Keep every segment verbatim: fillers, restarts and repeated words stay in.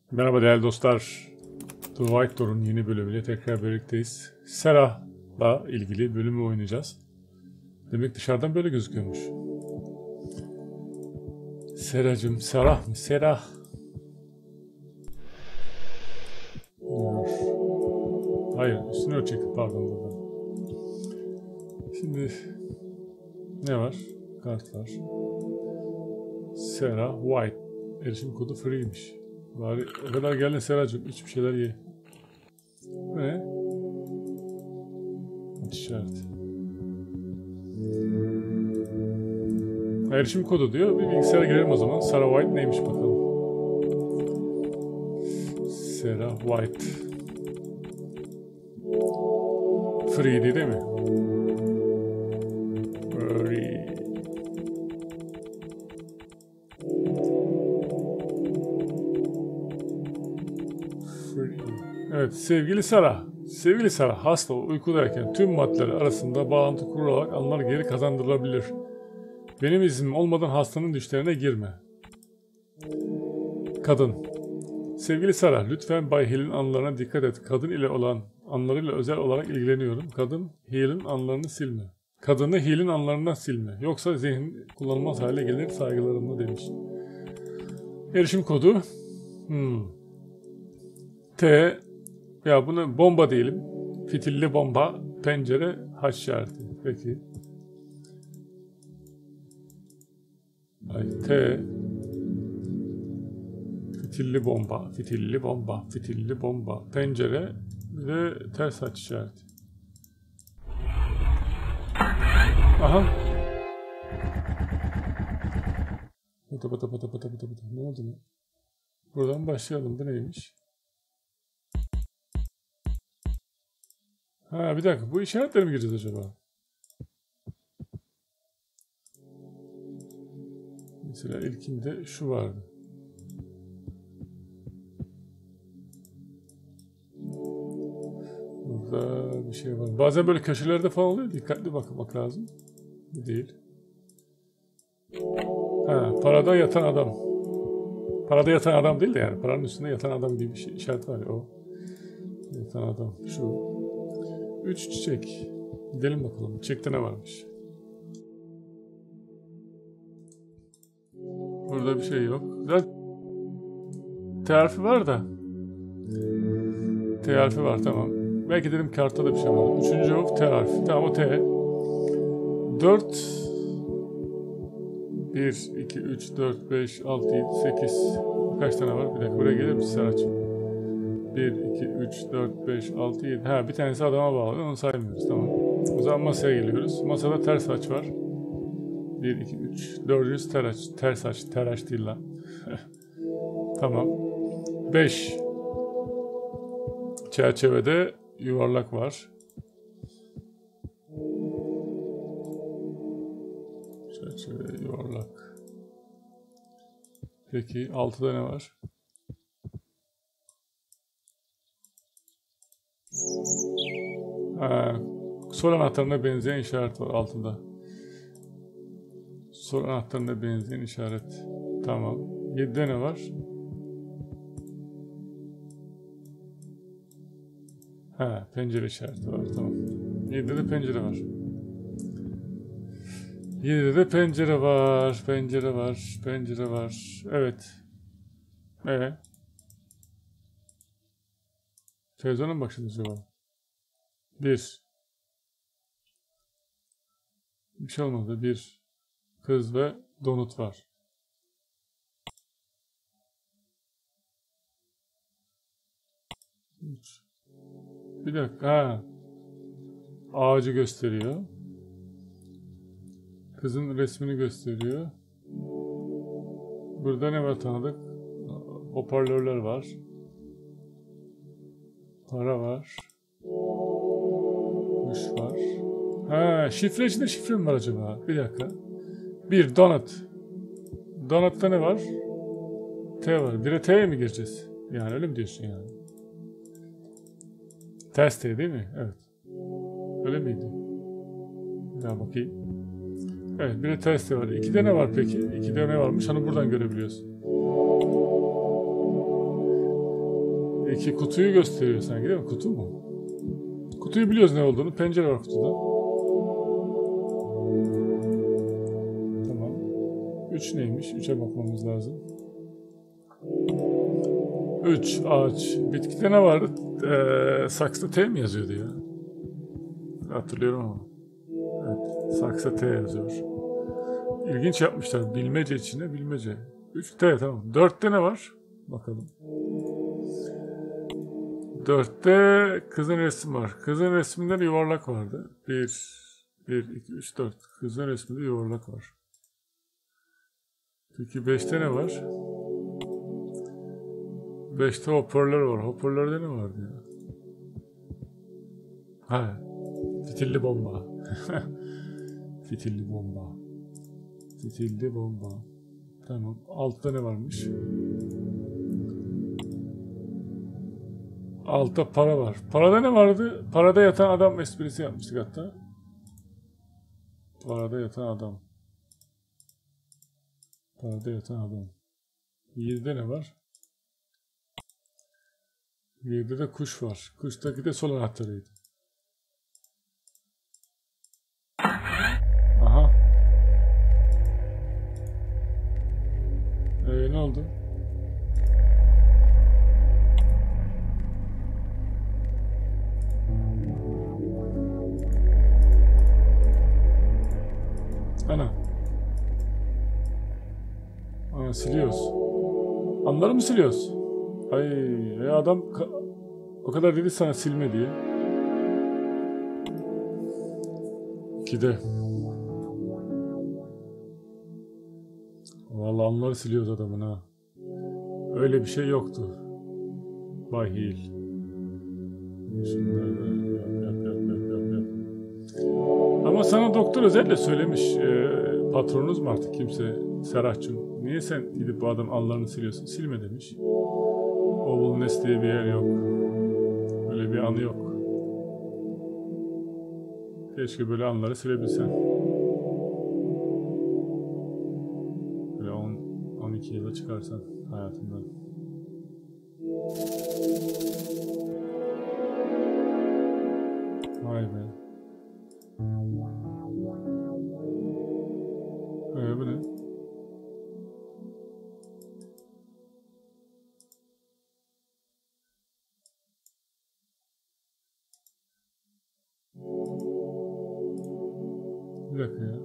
Merhaba değerli dostlar. The White Door'un yeni bölümüyle tekrar birlikteyiz. Serah'la ilgili bölümü oynayacağız. Demek dışarıdan böyle gözüküyormuş. Seracım, Serah mı? Serah. Hayır, üstünü ölçekti pardon burada. Şimdi ne var? Kart var. Serah White. Erişim kodu free'ymiş. Bari o kadar geldin Seracığım. İç bir şeyler ye. Bu ne? İşaret. Erişim kodu diyor. Bir bilgisayara girelim o zaman. Sarah White neymiş bakalım. Sarah White. Free değil mi? Free. Evet, sevgili Sarah. Sevgili Sarah, hasta uykudayken tüm maddeler arasında bağlantı kurularak anılar geri kazandırılabilir. Benim iznim olmadan hastanın düşlerine girme. Kadın. Sevgili Sarah, lütfen Bay Hill'in anılarına dikkat et. Kadın ile olan anılarıyla özel olarak ilgileniyorum. Kadın Hill'in anılarını silme. Kadını Hill'in anılarından silme. Yoksa zihin kullanılmaz hale gelir saygılarımla demiş. Erişim kodu. Hmm. T. Ya bunu bomba diyelim. Fitilli bomba. Pencere haç işareti. Peki. Ay, T. Fitilli bomba. Fitilli bomba. Fitilli bomba. Pencere ve ters haç işareti. Aha. Bata bata bata bata bata bata. Ne oldu mu? Buradan başlayalım. Bu neymiş? Ha bir dakika. Bu işaretlere mi gireceğiz acaba? Mesela ilkinde şu vardı. Burada bir şey var. Bazen böyle köşelerde falan oluyor. Dikkatli bakmak lazım. Bu değil. Ha, parada yatan adam. Parada yatan adam değil de yani. Paranın üstünde yatan adam gibi bir şey, işaret var ya o. Yatan adam. Şu. Üç çiçek. Gidelim bakalım. Çiçekte ne varmış? Burada bir şey yok. Zaten T harfi var da. T harfi var tamam. Belki dedim kartta da bir şey var. Üçüncü harf T harfi. Tamam o T. Dört. Bir, iki, üç, dört, beş, altı, yedi, sekiz. Kaç tane var? Bir dakika buraya gelir misin Serhat'cığım? bir, iki, üç, dört, beş, altı, yedi. Ha bir tanesi adama bağlı. Onu saymıyoruz. Tamam. O zaman masaya geliyoruz. Masada ters aç var. bir, iki, üç. dördüncüsü ters aç. Ters aç. Ters değil lan. Tamam. beş. Çerçevede yuvarlak var. Çerçevede yuvarlak. Peki altıda ne var? Ha, sol anahtarına benzeyen işaret var altında. Sol anahtarına benzeyen işaret. Tamam. yedide ne var? Ha, pencere işareti var. Tamam. yedide de pencere var. yedide de pencere var. Pencere var. Pencere var. Evet. Ee? Televizyona mı bakışın acaba? Bir. Bir şey olmadı. Bir. Kız ve donut var. Üç. Bir dakika. Ha. Ağacı gösteriyor. Kızın resmini gösteriyor. Burada ne var tanıdık? Hoparlörler var. Para var. Kuş var. Ha, şifre içinde şifre mi var acaba? Bir dakika. Bir donut. Donut'ta ne var? T var. Bire T'ye mi gireceğiz? Yani öyle mi diyorsun yani? Ters T değil mi? Evet. Öyle miydi? Bir daha bakayım. Evet, bire ters T var. İkide ne var peki? İkide ne varmış? Hani buradan görebiliyorsun. İki kutuyu gösteriyor sanki değil mi? Kutu mu? Kutuyu biliyoruz ne olduğunu. Pencere var kutuda. Tamam. Üç neymiş? Üçe bakmamız lazım. Üç ağaç. Bitkide ne var? Ee, saksıda T mi yazıyordu ya? Hatırlıyorum ama. Evet. Saksa T yazıyor. İlginç yapmışlar. Bilmece içine bilmece. üç T tamam. dörtte ne var? Bakalım. dörtte kızın resmi var. Kızın resminde yuvarlak vardı. bir, bir, iki, üç, dört. Kızın resminde yuvarlak var. Peki beşte ne var? beşte hoparlör var. Hoparlörde ne vardı ya? Ha, fitilli bomba. Fitilli bomba. Fitilli bomba. Tamam. Altta ne varmış? Altta para var. Parada ne vardı? Parada yatan adam esprisi yapmıştık hatta. Parada yatan adam. Parada yatan adam. yedide ne var? yedide de kuş var. Kuştaki de sol anahtarıydı. Aha. Ee, ne oldu? Ana. Ana siliyoruz. Anları mı siliyoruz? Ay, e adam o kadar dedi sana silme diye. ikide. Vallahi anları siliyoruz adamın ha. Öyle bir şey yoktu. Bay Hill. Şunları yap yap yap yap yap. Ama sana doktor özellikle söylemiş. E, patronunuz mu artık kimse? Serhat'cığım. Niye sen gidip bu adam anlarını siliyorsun? Silme demiş. Oval Nest diye bir yer yok. Öyle bir anı yok. Keşke böyle anları silebilsen. Böyle on on iki yıla çıkarsan hayatından. Vay be. Ee, bu ne? Bir dakika ya.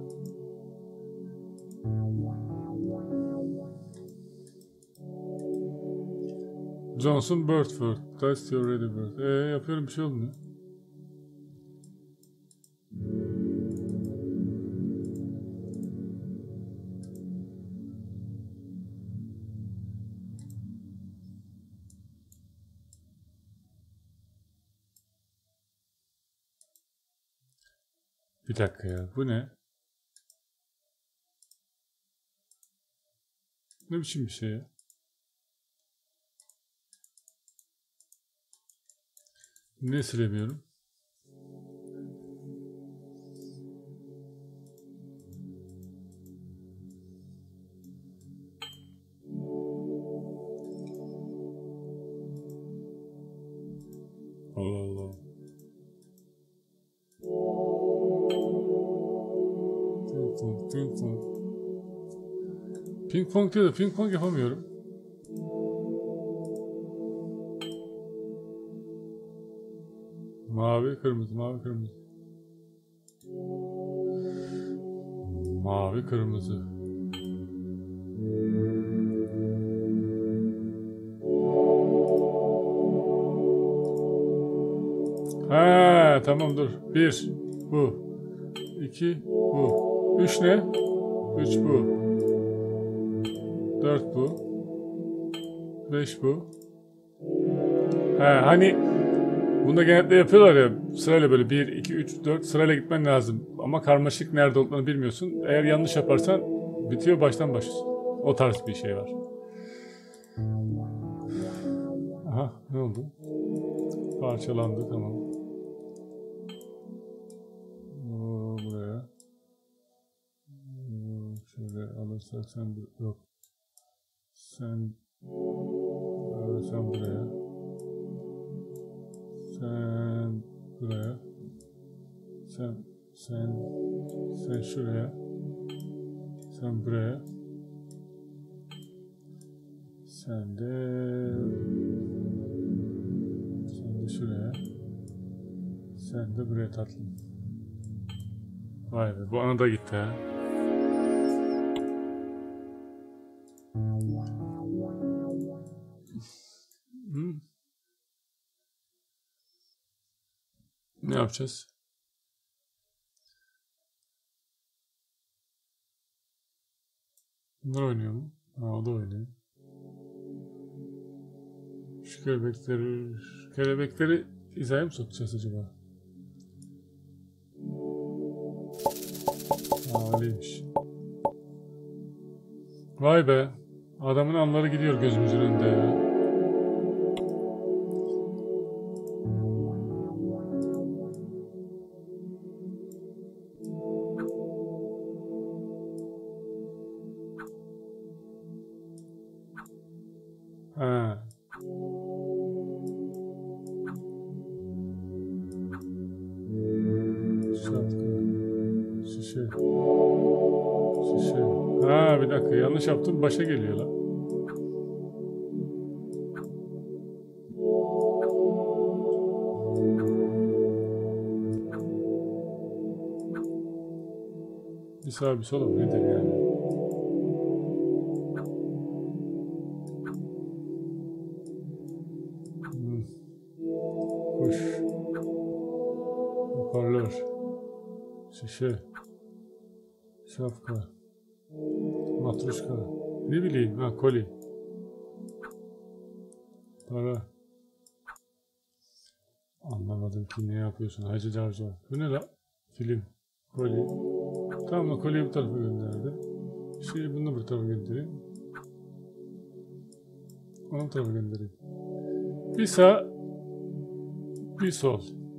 Johnson Birdford. That's your ready bird. Eee yapıyorum bir şey olmuyor. Bir dakika ya. Bu ne? Ne biçim bir şey ya? Ne silemiyorum? Allah Allah. Ping pong, ping pong. Ping pong diyor da ping pong yapamıyorum. Mavi, kırmızı, mavi, kırmızı. Mavi, kırmızı. Ha, tamam dur. Bir, bu. İki, bu. Üç ne? Üç bu. Dört bu. Beş bu. Ha, hani bunda genellikle yapıyorlar ya sırayla böyle bir, iki, üç, dört sırayla gitmen lazım. Ama karmaşık nerede olduğunu bilmiyorsun. Eğer yanlış yaparsan bitiyor baştan başlıyorsun. O tarz bir şey var. Aha ne oldu? Parçalandı tamam. Oo, buraya. Oo, şöyle alırsak sen yok. Sen, sen buraya. Buraya. Sen, sen, sen şuraya. Sen buraya. Sen de, sen de şuraya. Sen de buraya tatlım. Vay be, bu ana da gitti ha. Hı? Ne yapacağız? Bunlar oynuyor mu? Ha, o da oynuyor. Şu kelebekleri, kelebekleri hizaya mı sokacağız acaba? Ha, öyleymiş. Vay be. Adamın anları gidiyor gözümüzün önünde ya. Ha. Şapka. Şişe. Şişe. Ha, bir dakika, yanlış yaptım, başa geliyor lan. Bir sağ bir sola mı nedir yani? Hmm. Kuş. Hoparlör. Şişe. Şapka. Matruşka. Ne bileyim, ha, koli. Para. Anlamadım ki, ne yapıyorsun Hacı Carcar. Bu ne la? Film. Koli. Tamam da koliyi bu tarafa gönderdi. Şeyi bunu bu tarafa göndereyim. Onu bu tarafa göndereyim. Bir sağ, bir sol.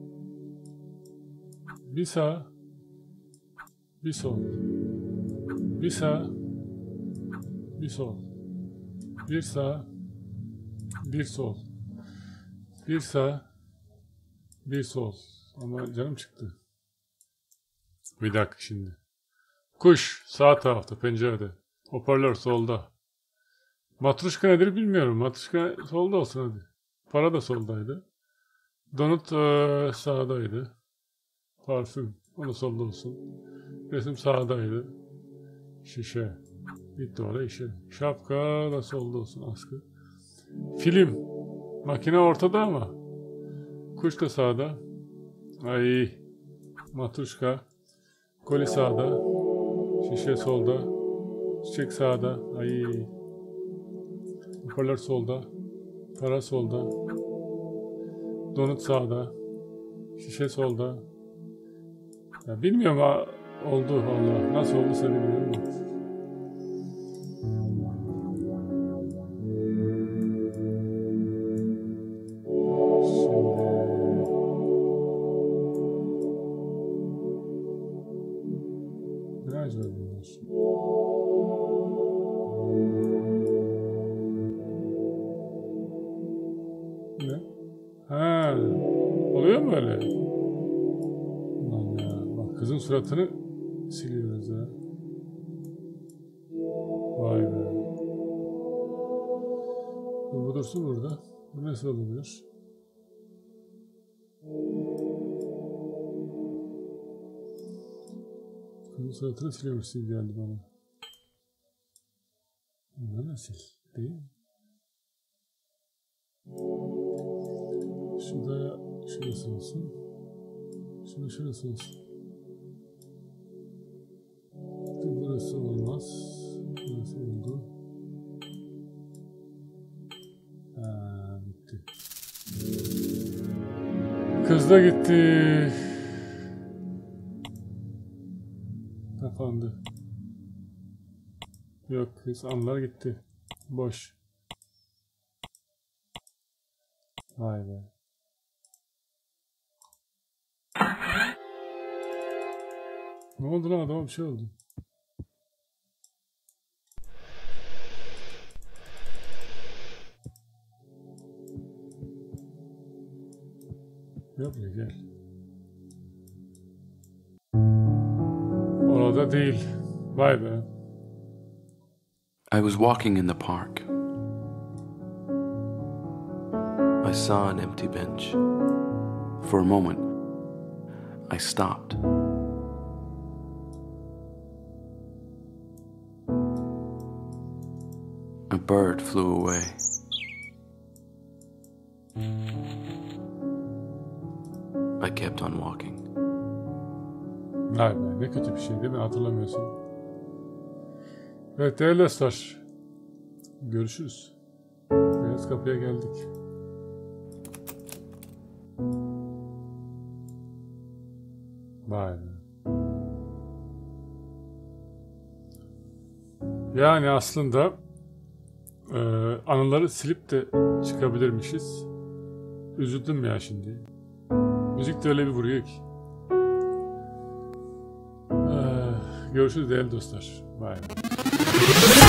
Bir sağ, bir sol. Bir sağ, bir sol. Bir sağ, bir sol. Bir sağ, bir sol. Ama canım çıktı. Bir dakika şimdi. Kuş sağ tarafta, pencerede. Hoparlör solda. Matruşka nedir bilmiyorum. Matruşka solda olsun hadi. Para da soldaydı. Donut e, sağdaydı. Parfüm. O da solda olsun. Resim sağdaydı. Şişe. Gitti oraya işe. Şapka da solda olsun, askı. Film. Makine ortada ama. Kuş da sağda. Ay. Matruşka. Koli sağda. Şişe solda. Çiçek sağda. Ay. Hoparlör solda. Para solda. Donut sağda. Şişe solda. Ya bilmiyorum ha, oldu Allah. Nasıl olduysa bilmiyorum. Şimdi ne acaba bunlar? Ne? Ha, oluyor mu öyle? Ulan ya, bak kızın suratını siliyoruz ya. Vay be. Bu dursun burada. Bu nasıl olabilir? Kızın suratını siliyormuşsun geldi bana. Bu nasıl? Değil mi? Şurada şurası olsun. Şurada şurası olsun. Burası olmaz. Burası oldu. Ha, bitti. Kız da gitti. Kapandı. Yok, kız anlar gitti. Boş. Vay be. Ne oldu lan, adama bir şey oldu. Yok ya, gel. da değil. Vay be. I was walking in the park. I saw an empty bench. For a moment, I stopped. A bird flew away. I kept on walking. Vay be, ne kötü bir şey değil mi? Hatırlamıyorsun. Evet değerli dostlar. Görüşürüz. Beyaz Kapı'ya geldik. Vay be. Yani aslında e, anıları silip de çıkabilirmişiz. Üzüldüm ya şimdi. Müzik de öyle bir vuruyor ki. Ee, görüşürüz değerli dostlar. Bye.